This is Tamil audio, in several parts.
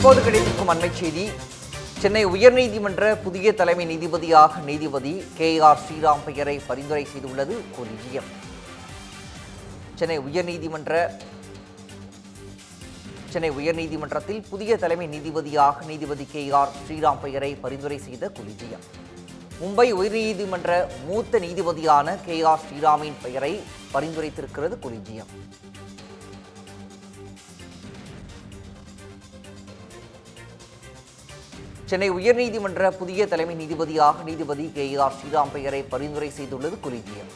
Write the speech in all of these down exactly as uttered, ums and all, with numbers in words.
தற்போது கிடைத்திருக்கும் அண்மை செய்தி. சென்னை உயர்நீதிமன்ற புதிய தலைமை நீதிபதியாக நீதிபதி கே ஆர் ஸ்ரீராம் பெயரை பரிந்துரை செய்துள்ளது கொலிஜியம். சென்னை உயர்நீதிமன்ற சென்னை உயர்நீதிமன்றத்தில் புதிய தலைமை நீதிபதியாக நீதிபதி கே ஆர் ஸ்ரீராம் பெயரை பரிந்துரை செய்த கொலிஜியம் மும்பை உயர்நீதிமன்ற மூத்த நீதிபதியான கே ஆர் ஸ்ரீராமின் பெயரை பரிந்துரைத்திருக்கிறது கொலிஜியம். சென்னை உயர்நீதிமன்ற புதிய தலைமை நீதிபதியாக நீதிபதி கே ஆர் ஸ்ரீராம் பெயரை பரிந்துரை செய்துள்ளது கொலிஜியம்.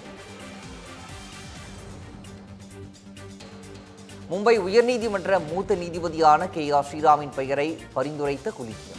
மும்பை உயர்நீதிமன்ற மூத்த நீதிபதியான கே ஆர் ஸ்ரீராமின் பெயரை பரிந்துரைத்த கொலிஜியம்.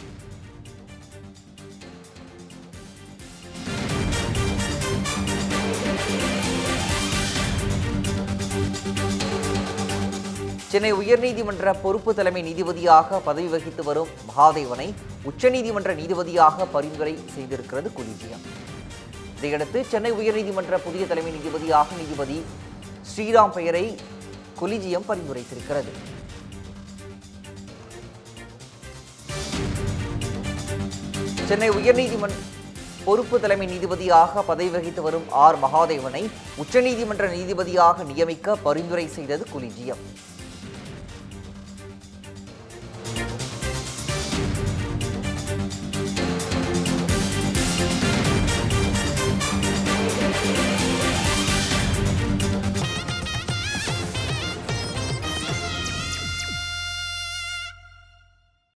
சென்னை உயர்நீதிமன்ற பொறுப்பு தலைமை நீதிபதியாக பதவி வகித்து வரும் மகாதேவனை உச்சநீதிமன்ற நீதிபதியாக பரிந்துரை செய்திருக்கிறது கொலிஜியம். இதையடுத்து சென்னை உயர்நீதிமன்ற புதிய தலைமை நீதிபதியாக நீதிபதி ஸ்ரீராம் பெயரை கொலிஜியம் பரிந்துரைத்திருக்கிறது. சென்னை உயர்நீதிமன்ற பொறுப்பு தலைமை நீதிபதியாக பதவி வகித்து வரும் ஆர் மகாதேவனை உச்சநீதிமன்ற நீதிபதியாக நியமிக்க பரிந்துரை செய்தது கொலிஜியம்.